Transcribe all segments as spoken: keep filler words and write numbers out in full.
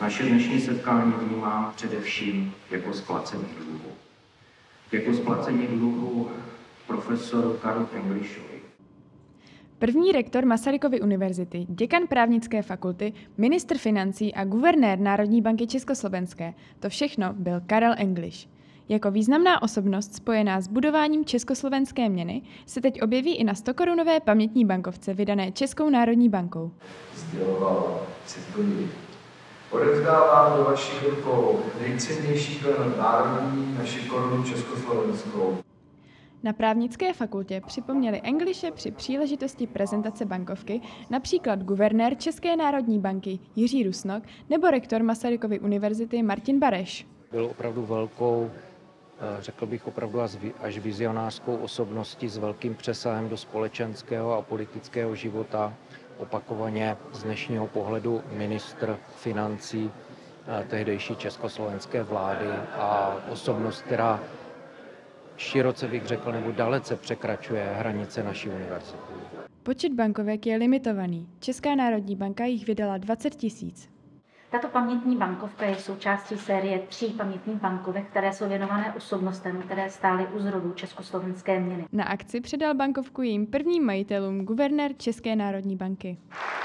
Naše dnešní setkání vnímám především jako splacení dluhu. Jako splacení dluhu profesoru Karlu Englishovi. První rektor Masarykovy univerzity, děkan právnické fakulty, ministr financí a guvernér Národní banky československé, to všechno byl Karel English. Jako významná osobnost spojená s budováním československé měny se teď objeví i na stokorunové pamětní bankovce vydané Českou národní bankou. Sděloval, cituji, odevzdávám do vašich rukou nejcennější klenot národní, naši korunu československou. Na právnické fakultě připomněli Englishe při příležitosti prezentace bankovky například guvernér České národní banky Jiří Rusnok nebo rektor Masarykovy univerzity Martin Bareš. Byl opravdu velkou, řekl bych opravdu až vizionářskou osobností s velkým přesahem do společenského a politického života. Opakovaně z dnešního pohledu ministr financí tehdejší československé vlády a osobnost, která široce bych řekl, nebo dalece překračuje hranice naší univerzity. Počet bankovek je limitovaný. Česká národní banka jich vydala dvacet tisíc. Tato pamětní bankovka je součástí série tří pamětních bankovek, které jsou věnované osobnostem, které stály u zrodu československé měny. Na akci předal bankovku jejím prvním majitelům guvernér České národní banky.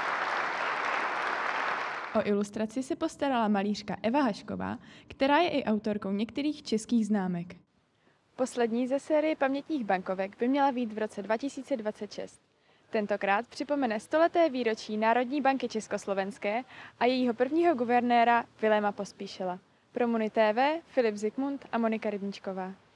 O ilustraci se postarala malířka Eva Hašková, která je i autorkou některých českých známek. Poslední ze série pamětních bankovek by měla být v roce dva tisíce dvacet šest. Tentokrát připomene stoleté výročí Národní banky československé a jejího prvního guvernéra Viléma Pospíšila. Pro Muni T V Filip Zikmund a Monika Rybníčková.